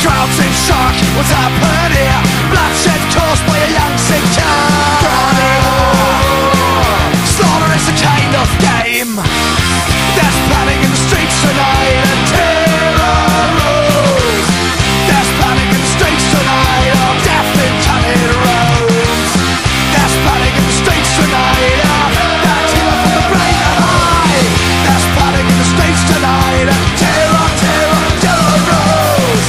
Crowds in shock, what's happened here? Bloodshed caused by a young sick child. Slaughter is a kind of game. There's panic in the streets tonight and terror rules. There's panic in the streets tonight of death in cutting roads. There's panic in the streets tonight of that terror from the brain and high. There's panic in the streets tonight and terror, terror, terror rules.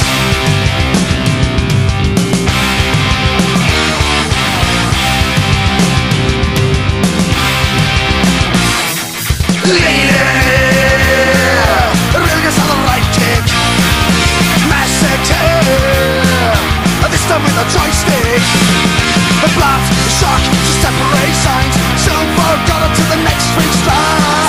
With a joystick, the blood, the shock, to separate signs. Silver got up to the next street line.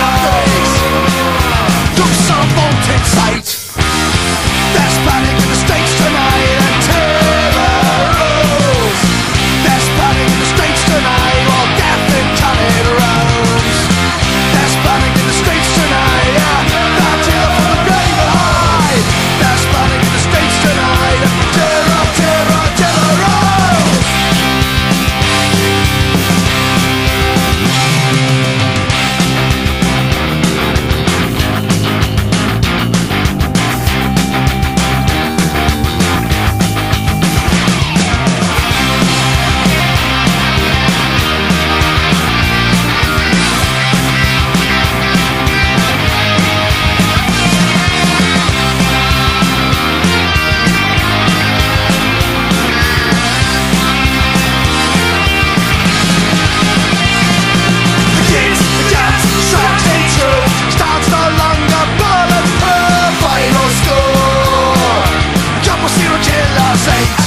Looks so vaulted sight. There's panic in the streets tonight and terror rules. There's panic in the streets tonight while death in cutting roads. There's panic in the streets tonight, that terror from the grave and high. There's panic in the streets tonight, terror, terror, terror rules. Say